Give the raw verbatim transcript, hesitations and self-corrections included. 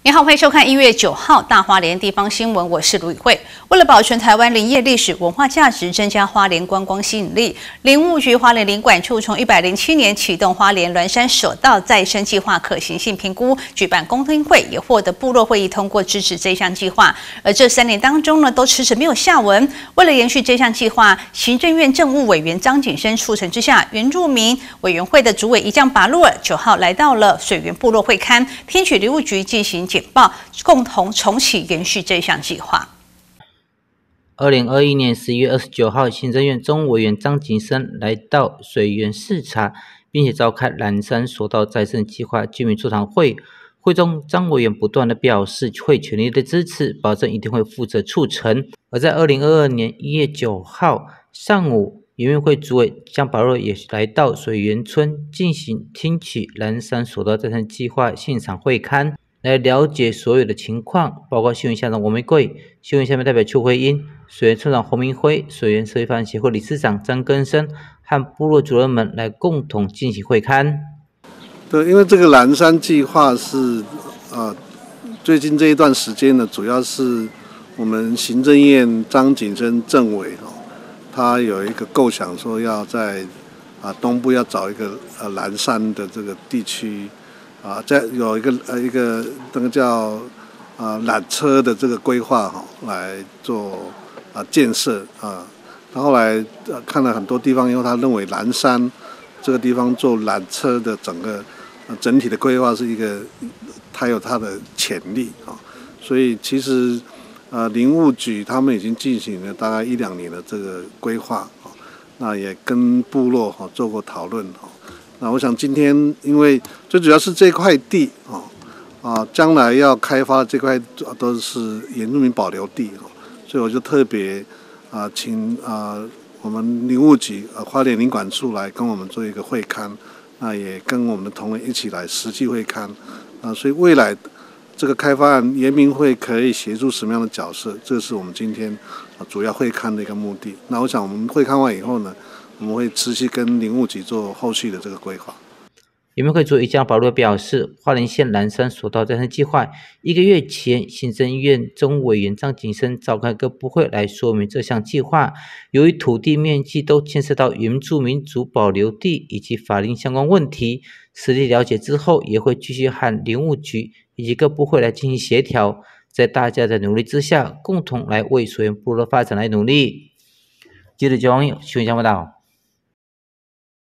你好，欢迎收看一月九号大花莲地方新闻，我是卢宇慧。为了保存台湾林业历史文化价值，增加花莲观光吸引力，林务局花莲林管处从一百零七年启动花莲鸾山索道再生计划可行性评估，举办公听会，也获得部落会议通过支持这项计划。而这三年当中呢，都迟迟没有下文。为了延续这项计划，行政院政务委员张景生促成之下，原住民委员会的主委一将拔路尔九号来到了水源部落会勘，听取林务局进行简报，共同重启延续这项计划。 二零二一年十一月二十九号，行政院中委员张景生来到水源视察，并且召开鸾山索道再生计划居民座谈会。会中，张委员不断的表示会全力的支持，保证一定会负责促成。而在二零二二年一月九号上午，原民会主委江宝若也来到水源村进行听取鸾山索道再生计划现场会勘，来了解所有的情况，包括新闻乡长王玫瑰、新闻下面代表邱慧英、水源村长洪明辉、水源社会发展协会理事长张根生和部落主任们来共同进行会勘。 对，因为这个鸾山计划是呃最近这一段时间呢，主要是我们行政院张景生政委哦，他有一个构想说要在啊东部要找一个呃鸾山的这个地区。啊，在有一个呃一个那个叫啊缆车的这个规划哈、哦，来做啊建设啊。他后来呃看了很多地方以后，他认为鸾山这个地方做缆车的整个、呃、整体的规划是一个，它有它的潜力啊。所以其实呃林务局他们已经进行了大概一两年的这个规划啊，那也跟部落哈、哦、做过讨论哈。那我想今天，因为最主要是这块地啊啊，将来要开发的这块都是原住民保留地啊，所以我就特别啊请啊我们林务局啊花莲林管处来跟我们做一个会勘，那也跟我们的同仁一起来实际会勘啊，所以未来这个开发案原民会可以协助什么样的角色，这是我们今天啊主要会勘的一个目的。那我想我们会勘完以后呢，我们会持续跟林务局做后续的这个规划。 原民会主委江宝若表示，花莲县鸾山索道再生计划一个月前，行政院中委员张景生召开各部会来说明这项计划。由于土地面积都牵涉到原住民族保留地以及法令相关问题，实地了解之后，也会继续和林务局以及各部会来进行协调，在大家的努力之下，共同来为水源部落发展来努力。记者焦网友新闻报道。